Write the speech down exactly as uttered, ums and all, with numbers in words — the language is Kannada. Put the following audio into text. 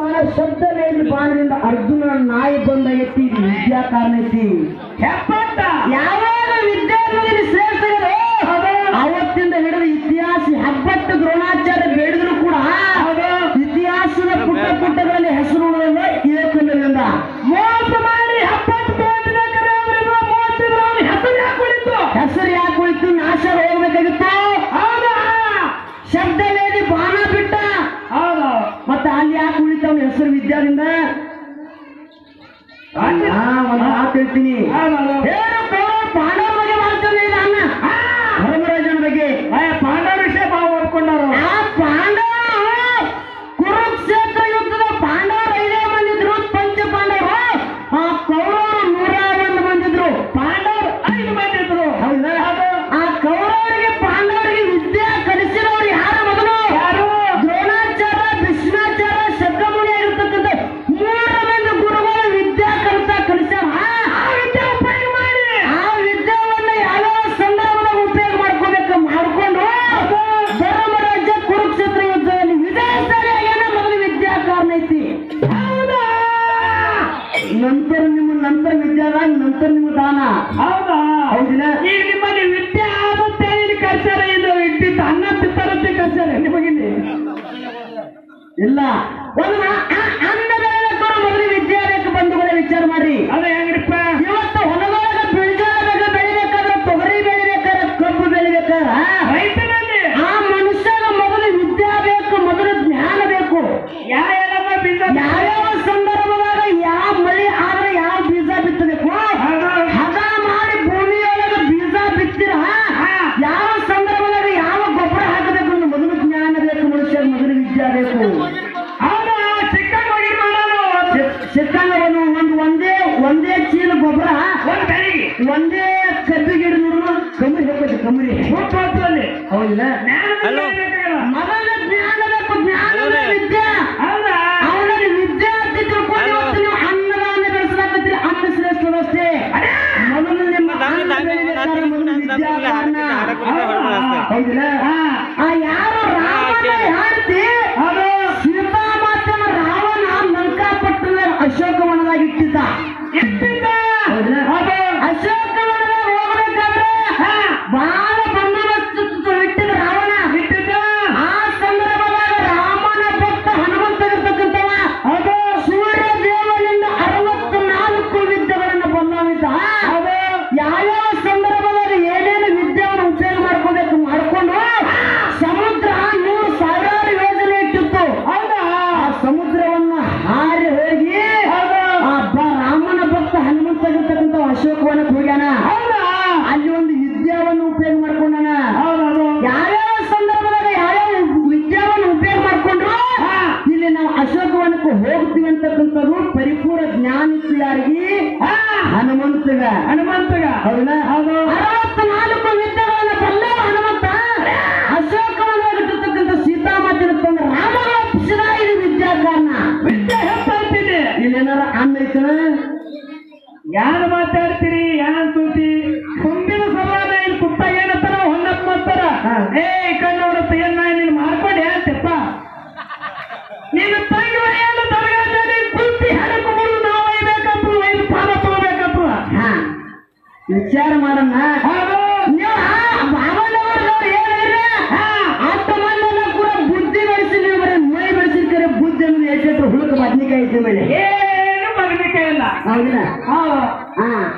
ಬಾಣ ಶಬ್ದ ವೇದಿ ಬಾಣದಿಂದ ಅರ್ಜುನ ನಾಯಿ ಬಂದ ಎತ್ತಿ ವಿದ್ಯಾ ಕಾರಣ ಐತಿ ಹೆಪ್ಪಟ್ಟ ಯಾವಾಗ ವಿದ್ಯಾರ್ಥಿಗಳಿಗೆ ಶ್ರೇಷ್ಠರು ಅವತ್ತಿಂದ ಹಿಡಿದು ಇತಿಹಾಸ ಹೆಬ್ಬಟ್ಟು ದ್ರೋಣಾಚಾರ್ಯ ಬೇಡಿದ್ರು ಕೂಡ ಇತಿಹಾಸದ ಪುಟ್ಟ ಪುಟ್ಟಗಳಲ್ಲಿ ಹೆಸರು ಏಕಂದ್ರಿಂದ ಮೋಸ ಮಾಡಿ ಹೆಬ್ಬಟ್ಟು ಹೆಸರು ಯಾಕೆ ಉಳಿತು ಹೆಸರು ಯಾಕೆ ಉಳಿತು ನಾಶ ಹೋಗ್ಬೇಕಾಗಿತ್ತು ಹೌದಾ ಶಬ್ದ ವೇದಿ ಬಾಣ ಬಿಟ್ಟ ಹೌದು ಮತ್ತೆ ಅಲ್ಲಿ ಯಾಕೆ ಉಳಿತವನ ಹೆಸರು ವಿದ್ಯಾದಿಂದ ಒಂದು ಮಾತು ಹೇಳ್ತೀನಿ ಪಾಂಡವರ ಬಗ್ಗೆ ಮಾಡ್ತೇನೆ ಅಣ್ಣ ಧರ್ಮರಾಜನ ಬಗ್ಗೆ ಪಾಂಡವರ ವಿಷಯ ಭಾವ ಓದ್ಕೊಂಡರು ಆ ಪಾಂಡವರು ಕುರುಕ್ಷೇತ್ರ ಯುದ್ಧದ ಪಾಂಡವರು ಐದೇ ಮಂದಿದ್ರು ಪಂಚ ಪಾಂಡವರು ಆ ಕೌರವರು ನೂರ ಒಂದು ಮಂದಿದ್ರು ಪಾಂಡವರು ಐದು ಮಂದಿ ಇದ್ರು ಹೌದಾ ಆ ಕೌರವರಿಗೆ ಪಾಂಡವರಿಗೆ ವಿದ್ಯೆ ಕಲಿಸಿದವರು ಯಾರು ಮೊದಲು ಯಾರು ದ್ರೋಣಾಚಾರ್ಯ ಭೀಷ್ಮಾಚಾರ್ಯ ಶಬ್ದಮುನಿ ಆಗಿರ್ತಕ್ಕಂಥ ಮೂರು ಮಂದಿ ಗುರುಗಳು ವಿದ್ಯಾ ಕಲಿತಾ ಕಲಿಸ್ಯಾರ ಆ ವಿದ್ಯೆ ಉಪಯೋಗ ಮಾಡಿ ಆ ವಿದ್ಯಾವನ್ನ ಯಾವ ಸಂದರ್ಭದಾಗ ಉಪಯೋಗ ಮಾಡ್ಕೋಬೇಕು ಮಾಡ್ಕೊಂಡು ಧರ್ಮರಾಜ ಕುರುಕ್ಷೇತ್ರ ಯುದ್ಧದಲ್ಲಿ ವಿಜಯಶಾಲಿ ಆಗ್ಯಾನ ಮೊದಲು ವಿದ್ಯಾ ಕಾರಣ ಐತಿ ಹೌದಾ ನಂತರ ನಿಮ್ಮ ನಂತರ ವಿದ್ಯಾದಾನ ನಂತರ ನಿಮ್ಮ ದಾನ ಹೌದಾ ಹೌದಿಲ್ಲ ಈಗ ನಿಮ್ಮಲ್ಲಿ ವಿದ್ಯೆ ಆಗುತ್ತೆ ಇಲ್ಲಿ ಕಲ್ಚಾರ ಇದು ಇಟ್ಟಿತ್ತು ಅನ್ನ ತಿತ್ತಾರಂತೆ ಕಲ್ಚಾರ ನಿಮಗಿಲ್ಲಿ ಇಲ್ಲ ಒಂದು ಅನ್ನ ಬೆಳೆದಕ್ಕೂ ಮೊದಲು ವಿದ್ಯೆ ಬೇಕು ಬಂಧುಗಳ ವಿಚಾರ ಮಾಡ್ರಿ ಅದ ಹೆಂಗ್ರಿಪ್ಪ ಇವತ್ತು ಹೊಲದೊಳಗ ಬಿಳಿಜೋಳ ಬೆಳಿಬೇಕಾದ್ರೆ ತೊಗರಿ ಬೆಳಿಬೇಕಾದ್ರೆ ಕಬ್ಬು ಬೆಳಿಬೇಕಾದ್ರೆ ರೈತನಲ್ಲಿ ಆ ಮನುಷ್ಯನ ಮೊದಲು ವಿದ್ಯೆ ಬೇಕು ಮೊದಲು ಜ್ಞಾನ ಬೇಕು ಯಾವ ಬೀಜ ಯಾವ್ಯಾವ ಸಂದರ್ಭದಾಗ ಯಾವ ಮಳೆ ಆದ್ರೆ ಯಾವ ಬೀಜ ಬಿತ್ತಬೇಕು ಹದ ಮಾಡಿ ಭೂಮಿಯೊಳಗೆ ಬೀಜ ಬಿತ್ತಿರ ಯಾವ ಸಂದರ್ಭದಾಗ ಯಾವ ಗೊಬ್ಬರ ಹಾಕಬೇಕು ಅನ್ನೋ ಮೊದಲು ಜ್ಞಾನ ಬೇಕು ಮನುಷ್ಯ ಮೊದಲು ವಿದ್ಯೆ ಬೇಕು ಹೌದಾ ಚಿಕ್ಕಂಗ ಹೋಗಿ ಮಾಡೋಣ ಚಿಕ್ಕಂಗವನ್ನು ಒಂದು ಒಂದೇ ಒಂದೇ ಚೀಲ ಗೊಬ್ಬರ ಒಂದು ಬೆಳಿಗ್ಗೆ ಒಂದೇ ಕಬ್ಬಿ ಗಿಡ ನೋಡು ಕಮ್ಮಿ ಹೋಗ್ಬೇಕು ಕಮ್ಮಿ ಹೋಗ್ತಲ್ಲಿ ಹೌದಿಲ್ಲ ಮೊದಲ ಜ್ಞಾನ ಬೇಕು ಜ್ಞಾನ ವಿದ್ಯೆ ಹೌದಾ ಅವನಲ್ಲಿ ವಿದ್ಯಾರ್ಥಿ ತಿಳ್ಕೊಂಡು ನೀವು ಅನ್ನದಾನ ಬೆಳೆಸಲಾಕತ್ತೀರಿ ಅನ್ನ ಶ್ರೇಷ್ಠ ವ್ಯವಸ್ಥೆ ಮೊದಲು ನಿಮ್ಮ ಹೌದಿಲ್ಲ ಆ ಯಾರು ರಾವಣ ಹೇಳ್ತಿ ಅದು ಸೀತಾಮಾತನ ರಾವಣ ಲಂಕಾಪಟ್ಟಣ ಅಶೋಕವನದಾಗ ಇಟ್ಟಿದ್ದ ಇಟ್ಟಿದ್ದ ಅಶೋಕವನದಾಗ ಹೋಗ್ಬೇಕಾದ್ರೆ ಬಹಳ ಬಂದೋಬಸ್ತು ಇಟ್ಟಿದ್ದ ರಾವಣ ಇಟ್ಟಿದ್ದ ಆ ಸಂದರ್ಭದಾಗ ರಾಮನ ಭಕ್ತ ಹನುಮಂತ ಇರ್ತಕ್ಕಂಥವ ಅದು ಸೂರ್ಯ ದೇವನಿಂದ ಅರವತ್ತು ನಾಲ್ಕು ವಿದ್ಯೆಗಳನ್ನು ಬಂದಿದ್ದ ಅದು ಯಾವ್ಯಾವ ಸಂದರ್ಭದಲ್ಲಿ ಏನೇನು ವಿದ್ಯೆಯನ್ನು ಉಪಯೋಗ ಮಾಡ್ಕೋಬೇಕು ಮಾಡ್ಕೊಂಡು ಸಮುದ್ರ ನೂರು ಸಾವಿರಾರು ಯೋಜನೆ ಇಟ್ಟಿತ್ತು ಹೌದಾ ಆ ಸಮುದ್ರವನ್ನ ಹಾರಿ ಹೋಗಿ ಆ ರಾಮನ ಭಕ್ತ ಹನುಮಂತ ಇರ್ತಕ್ಕಂಥ ಅಶೋಕವನಕ್ಕೆ ಹೋಗ್ಯಾನ ಹೌದಾ ಅಲ್ಲಿ ಒಂದು ವಿದ್ಯಾವನ್ನು ಉಪಯೋಗ ಮಾಡ್ಕೊಂಡಾನ ಯಾವ್ಯಾವ ಸಂದರ್ಭದಾಗ ಯಾವ್ಯಾವ ವಿದ್ಯಾವನ್ನು ಉಪಯೋಗ ಮಾಡ್ಕೊಂಡ್ರು ಇಲ್ಲಿ ನಾವು ಅಶೋಕವನಕ್ಕೆ ಹೋಗ್ತೀವಿ ಅಂತಕ್ಕಂಥದ್ದು ಪರಿಪೂರ್ಣ ಜ್ಞಾನಿಯಾಗಿ ಹನುಮಂತಗ ಹನುಮಂತಗ ಹೌದಾ ಹೌದು ಅರವತ್ತು ನಾಲ್ಕು ವಿದ್ಯೆಗಳನ್ನ ಬಲ್ಲ ಹನುಮಂತ ಅಶೋಕವನವಾಗಿರ್ತಕ್ಕಂಥ ಸೀತಾಮಾತಿನ ತಂದು ರಾಮನ ಒಪ್ಪಿಸಿದ ಇದು ವಿದ್ಯಾ ಕಾರಣ ವಿದ್ಯೆ ಹೇಳ್ತಾಯಿದ್ದೀನಿ ಇಲ್ಲೇನಾರ ಅನ್ನ ಐತನ ಯಾರು ಮಾತಾಡ್ತೀರಿ ಯಾನ್ ಸೂತಿ ಮುಂದಿನ ಸಮಾನ ಇಲ್ಲಿ ಕುತ್ತ ಏನತ್ತಾರ ಹೊನ್ನಪ್ಪ ಮಾಡ್ತಾರ ಏ ಕಣ್ಣೋಡತ್ತ ಏನ್ ನೀನು ಮಾಡ್ಕೊಂಡು ಹೇಳ್ತಪ್ಪ ನೀನು ತಂಗಿ ಏನು ದರ್ಗಾದಲ್ಲಿ ಕುಂತಿ ಹೆಣಕೊಂಡು ನಾವು ಒಯ್ಬೇಕಂತ ಐದು ಪಾದ ತಗೋಬೇಕಂತ ವಿಚಾರ ಮಾಡೋಣ ನೀವು ಬಾಬಾನವ್ರದವ್ರು ಏನಿದ್ರೆ ಹತ್ತ ಮಂದಿ ಕೂಡ ಬುದ್ಧಿ ಬೆಳೆಸಿ ನೀವು ಬರೀ ಮೈ ಬೆಳೆಸಿರ್ತಾರೆ ಬುದ್ಧಿ ಅಂದ್ರೆ ಎಷ್ಟು ಹುಡುಕ ಬದ್ನಿಕಾಯಿ ಇದ್ದ ಮೇಲೆ ಏನು ಬದ್ನಿಕಾಯಿ ಇಲ್ಲ ಹೌದಿಲ್ಲ ಹಾ